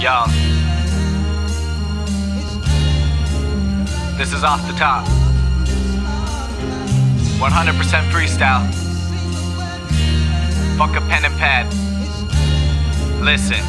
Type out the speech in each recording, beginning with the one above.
Yo, this is off the top. 100% freestyle. Fuck a pen and pad. Listen.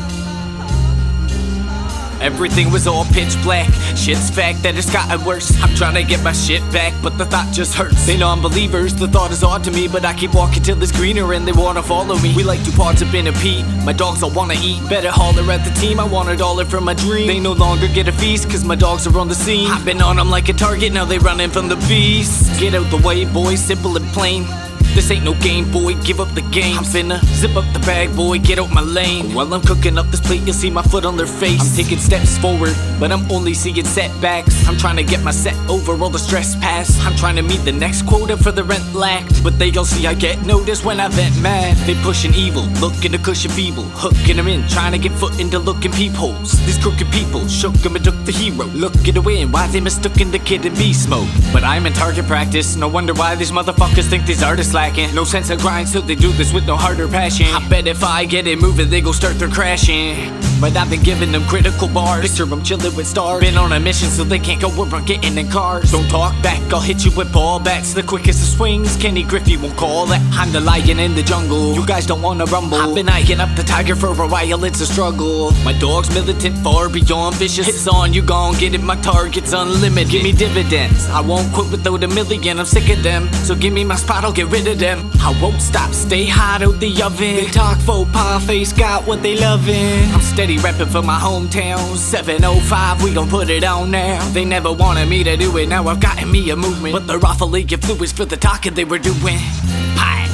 Everything was all pitch black. Shit's fact that it's gotten worse. I'm trying to get my shit back, but the thought just hurts. They non-believers, the thought is odd to me, but I keep walking till it's greener and they wanna follow me. We like 2 parts of in a pea. My dogs all wanna eat. Better holler at the team, I want $1 for my dream. They no longer get a feast, cause my dogs are on the scene. I've been on them like a target, now they running from the beast. Get out the way, boy, simple and plain. This ain't no game, boy, give up the game. I'm finna zip up the bag, boy, get out my lane. While I'm cooking up this plate, you'll see my foot on their face. I'm taking steps forward, but I'm only seeing setbacks. I'm trying to get my set over all the stress past. I'm trying to meet the next quota for the rent lacked. But they all see I get noticed when I vent mad. They pushing evil, looking to cushion feeble. Hooking them in, trying to get foot into looking peepholes. These crooked people shook them and took the hero. Looking to win, why they mistooken the kid in beast mode. But I'm in target practice, no wonder why these motherfuckers think these artists lacking. No sense of grind, so they do this with no heart or passion. I bet if I get it moving, they gon' start their crashing. But I've been giving them critical bars. Picture them chillin' with stars. Been on a mission so they can't go where I'm getting in cars. Don't talk back, I'll hit you with ball bats. The quickest of swings, Kenny Griffey won't call that. I'm the lion in the jungle, you guys don't wanna rumble. I've been eyeing up the tiger for a while, it's a struggle. My dog's militant, far beyond vicious. Hits on, you gon' get it, my target's unlimited. Give me dividends, I won't quit without $1 million. I'm sick of them, so give me my spot, I'll get rid of them. I won't stop, stay hot out the oven. They talk faux pas, face got what they lovin'. I'm steady reppin' for my hometown. 705, we gon' put it on now. They never wanted me to do it, now I've gotten me a movement. But they're awfully influenced for the talking they were doing. Hi.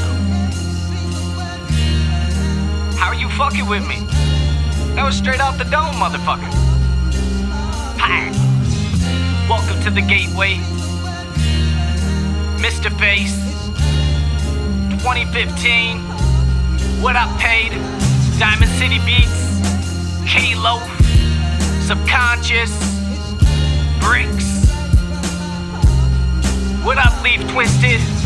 how are you fucking with me? That was straight off the dome, motherfucker. Hi. Welcome to the gateway. Mr. Face. 2015. What up, Paid? Diamond City Beats. K-Loaf. Subconscious. Bricks. What up, Leaf Twisted?